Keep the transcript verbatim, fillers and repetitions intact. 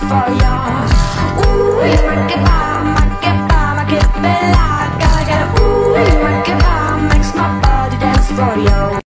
for ya. Ooh, you make it bomb, make it bomb, I keep it like I got. Ooh, you make it bomb, makes my body dance for ya.